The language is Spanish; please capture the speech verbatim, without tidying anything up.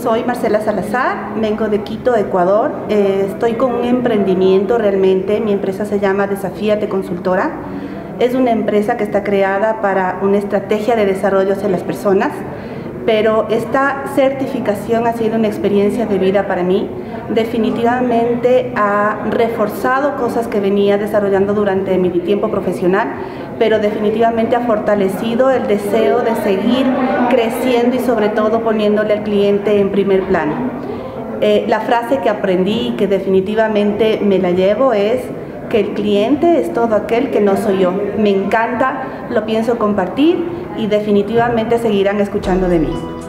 soy Marcela Salazar, vengo de Quito, Ecuador. Eh, estoy con un emprendimiento realmente, mi empresa se llama Desafíate Consultora. Es una empresa que está creada para una estrategia de desarrollo hacia las personas, pero esta certificación ha sido una experiencia de vida para mí. Definitivamente ha reforzado cosas que venía desarrollando durante mi tiempo profesional, pero definitivamente ha fortalecido el deseo de seguir creciendo y sobre todo poniéndole al cliente en primer plano. Eh, la frase que aprendí y que definitivamente me la llevo es que el cliente es todo aquel que no soy yo. Me encanta, lo pienso compartir y definitivamente seguirán escuchando de mí.